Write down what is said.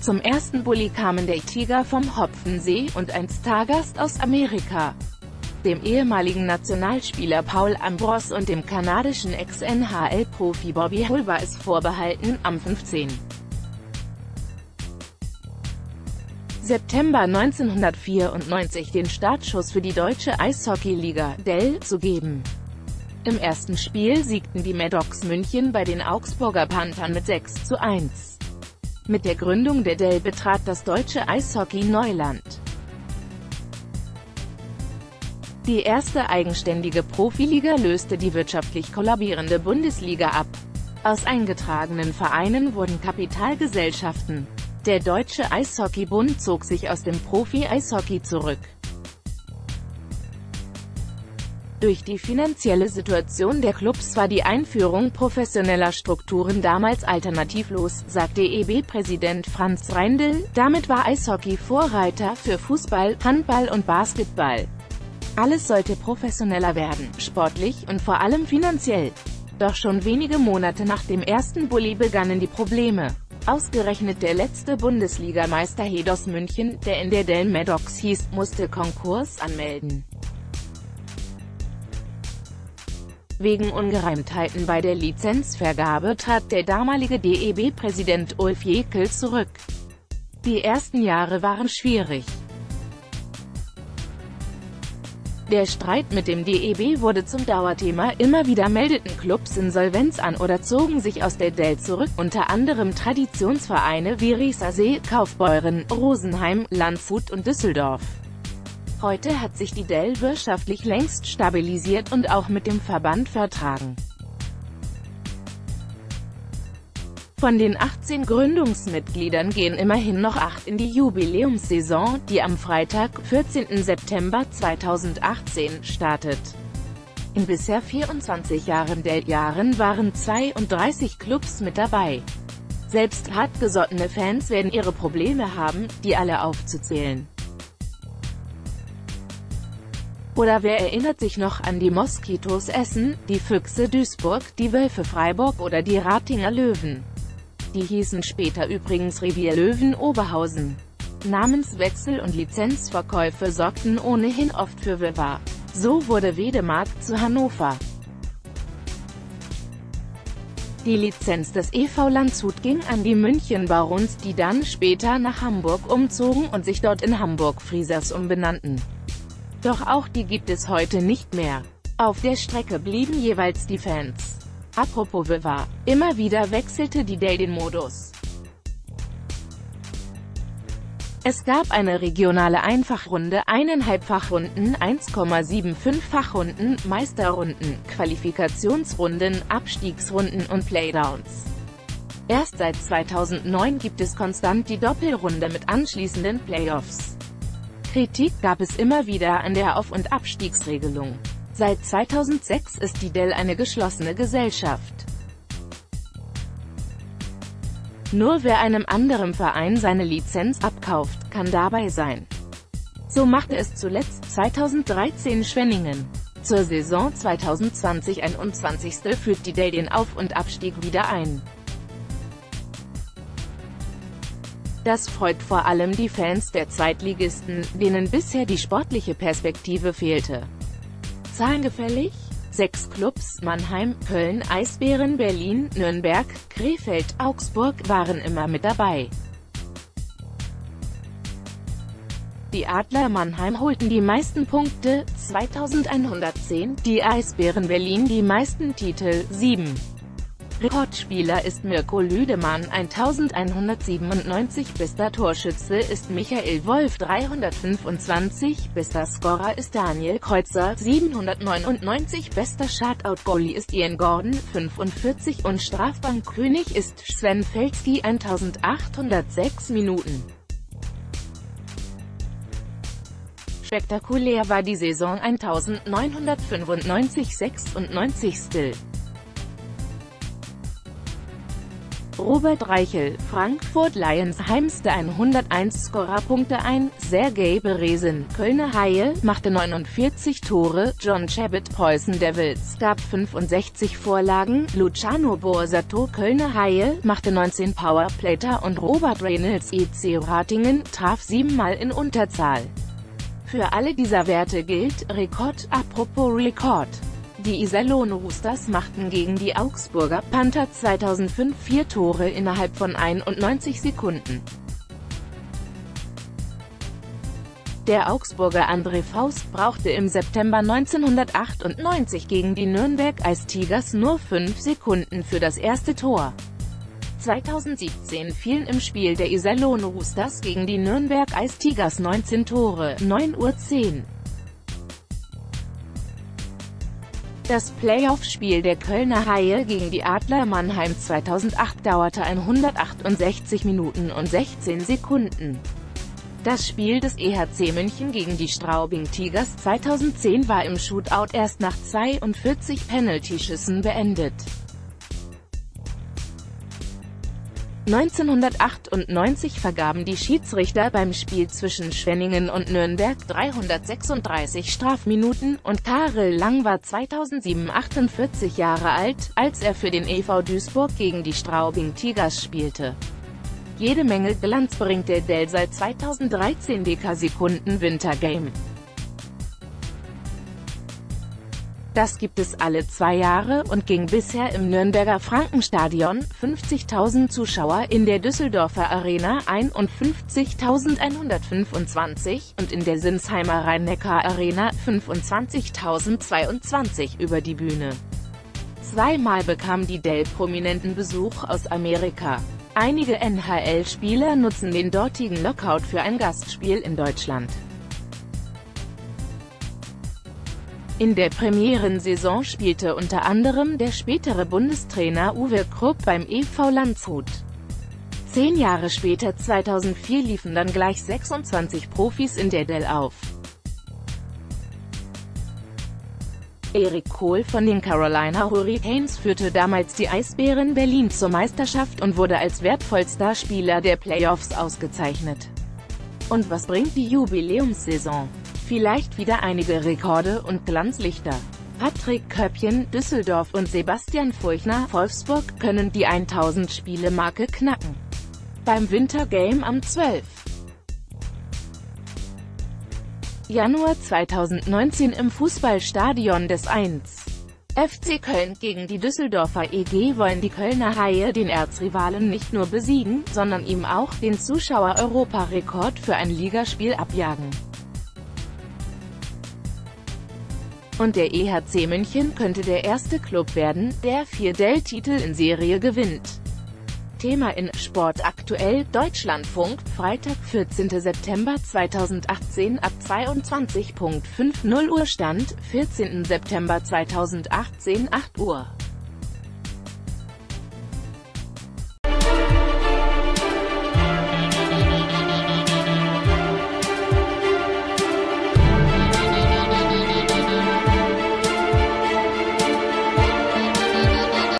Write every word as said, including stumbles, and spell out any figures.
Zum ersten Bulli kamen der Tiger vom Hopfensee und ein Stargast aus Amerika, dem ehemaligen Nationalspieler Paul Ambros und dem kanadischen Ex-N H L-Profi Bobby Hull war es vorbehalten, am fünfzehnten September neunzehnhundertvierundneunzig den Startschuss für die deutsche Eishockeyliga, D E L, zu geben. Im ersten Spiel siegten die Maddox München bei den Augsburger Panthern mit sechs zu eins. Mit der Gründung der D E L betrat das deutsche Eishockey Neuland. Die erste eigenständige Profiliga löste die wirtschaftlich kollabierende Bundesliga ab. Aus eingetragenen Vereinen wurden Kapitalgesellschaften. Der Deutsche Eishockeybund zog sich aus dem Profi-Eishockey zurück. Durch die finanzielle Situation der Clubs war die Einführung professioneller Strukturen damals alternativlos, sagt D E B-Präsident Franz Reindl. Damit war Eishockey Vorreiter für Fußball, Handball und Basketball. Alles sollte professioneller werden, sportlich und vor allem finanziell. Doch schon wenige Monate nach dem ersten Bulli begannen die Probleme. Ausgerechnet der letzte Bundesligameister Hedos München, der in der D E L Maddox hieß, musste Konkurs anmelden. Wegen Ungereimtheiten bei der Lizenzvergabe trat der damalige D E B-Präsident Ulf Jekyll zurück. Die ersten Jahre waren schwierig. Der Streit mit dem D E B wurde zum Dauerthema, immer wieder meldeten Clubs Insolvenz an oder zogen sich aus der D E L zurück, unter anderem Traditionsvereine wie Riesersee, Kaufbeuren, Rosenheim, Landshut und Düsseldorf. Heute hat sich die D E L wirtschaftlich längst stabilisiert und auch mit dem Verband vertragen. Von den achtzehn Gründungsmitgliedern gehen immerhin noch acht in die Jubiläumssaison, die am Freitag, vierzehnten September zweitausendachtzehn, startet. In bisher vierundzwanzig Jahren D E L-Jahren waren zweiunddreißig Clubs mit dabei. Selbst hartgesottene Fans werden ihre Probleme haben, die alle aufzuzählen. Oder wer erinnert sich noch an die Moskitos Essen, die Füchse Duisburg, die Wölfe Freiburg oder die Ratinger Löwen? Die hießen später übrigens Revier Löwen Oberhausen. Namenswechsel und Lizenzverkäufe sorgten ohnehin oft für Wirrwarr. So wurde Wedemark zu Hannover. Die Lizenz des E V Landshut ging an die München Barons, die dann später nach Hamburg umzogen und sich dort in Hamburg Friesers umbenannten. Doch auch die gibt es heute nicht mehr. Auf der Strecke blieben jeweils die Fans. Apropos Wirrwarr, immer wieder wechselte die D E L den Modus. Es gab eine regionale Einfachrunde, eineinhalbfachrunden, eins Komma fünfundsiebzig Fachrunden, Meisterrunden, Qualifikationsrunden, Abstiegsrunden und Playdowns. Erst seit zweitausendneun gibt es konstant die Doppelrunde mit anschließenden Playoffs. Kritik gab es immer wieder an der Auf- und Abstiegsregelung. Seit zweitausendsechs ist die D E L eine geschlossene Gesellschaft. Nur wer einem anderen Verein seine Lizenz abkauft, kann dabei sein. So machte es zuletzt zweitausenddreizehn Schwenningen. Zur Saison zweitausendzwanzig einundzwanzig führt die D E L den Auf- und Abstieg wieder ein. Das freut vor allem die Fans der Zweitligisten, denen bisher die sportliche Perspektive fehlte. Zahlengefällig? Sechs Clubs, Mannheim, Köln, Eisbären Berlin, Nürnberg, Krefeld, Augsburg, waren immer mit dabei. Die Adler Mannheim holten die meisten Punkte, zweitausendeinhundertzehn, die Eisbären Berlin die meisten Titel, sieben. Rekordspieler ist Mirko Lüdemann eintausendeinhundertsiebenundneunzig, bester Torschütze ist Michael Wolf dreihundertfünfundzwanzig, bester Scorer ist Daniel Kreuzer siebenhundertneunundneunzig, bester Shutout-Goalie ist Ian Gordon fünfundvierzig und Strafbankkönig ist Sven Felski eintausendachthundertsechs Minuten. Spektakulär war die Saison eintausendneunhundertfünfundneunzig sechsundneunzig. Robert Reichel, Frankfurt Lions, heimste hunderteins Scorerpunkte ein, Sergei Beresin, Kölner Haie, machte neunundvierzig Tore, John Chabot, Preußen Devils, gab fünfundsechzig Vorlagen, Luciano Borsato, Kölner Haie, machte neunzehn Powerplayter und Robert Reynolds, E C Ratingen, traf siebenmal in Unterzahl. Für alle dieser Werte gilt, Rekord. Apropos Rekord. Die Iserlohn Roosters machten gegen die Augsburger Panther zweitausendfünf vier Tore innerhalb von einundneunzig Sekunden. Der Augsburger André Faust brauchte im September neunzehnhundertachtundneunzig gegen die Nürnberg Ice Tigers nur fünf Sekunden für das erste Tor. zweitausendsiebzehn fielen im Spiel der Iserlohn Roosters gegen die Nürnberg Ice Tigers neunzehn Tore, neun Uhr zehn. Das Playoff-Spiel der Kölner Haie gegen die Adler Mannheim zweitausendacht dauerte hundertachtundsechzig Minuten und sechzehn Sekunden. Das Spiel des E H C München gegen die Straubing Tigers zweitausendzehn war im Shootout erst nach zweiundvierzig Penaltyschüssen beendet. neunzehnhundertachtundneunzig vergaben die Schiedsrichter beim Spiel zwischen Schwenningen und Nürnberg dreihundertsechsunddreißig Strafminuten, und Karel Lang war zweitausendsieben achtundvierzig Jahre alt, als er für den E V Duisburg gegen die Straubing Tigers spielte. Jede Menge Glanz bringt der Dell seit zweitausenddreizehn Dekasekunden Wintergame. Das gibt es alle zwei Jahre und ging bisher im Nürnberger Frankenstadion, fünfzigtausend Zuschauer, in der Düsseldorfer Arena, einundfünfzigtausendeinhundertfünfundzwanzig, und in der Sinsheimer Rhein-Neckar-Arena, fünfundzwanzigtausendzweiundzwanzig über die Bühne. Zweimal bekam die Dell prominenten Besuch aus Amerika. Einige N H L-Spieler nutzen den dortigen Lockout für ein Gastspiel in Deutschland. In der Premierensaison spielte unter anderem der spätere Bundestrainer Uwe Krupp beim E V Landshut. Zehn Jahre später, zweitausendvier, liefen dann gleich sechsundzwanzig Profis in der Dell auf. Erik Kohl von den Carolina Hurricanes führte damals die Eisbären Berlin zur Meisterschaft und wurde als wertvollster Spieler der Playoffs ausgezeichnet. Und was bringt die Jubiläumssaison? Vielleicht wieder einige Rekorde und Glanzlichter. Patrick Köppchen, Düsseldorf, und Sebastian Furchner, Wolfsburg, können die tausend-Spiele-Marke knacken. Beim Wintergame am zwölften Januar zweitausendneunzehn im Fußballstadion des eins F C Köln gegen die Düsseldorfer E G wollen die Kölner Haie den Erzrivalen nicht nur besiegen, sondern ihm auch den Zuschauer-Europarekord für ein Ligaspiel abjagen. Und der E H C München könnte der erste Club werden, der vier Dell-Titel in Serie gewinnt. Thema in Sport aktuell, Deutschlandfunk, Freitag, vierzehnten September zweitausendachtzehn, ab zweiundzwanzig Uhr fünfzig Uhr Stand, vierzehnten September zweitausendachtzehn, acht Uhr.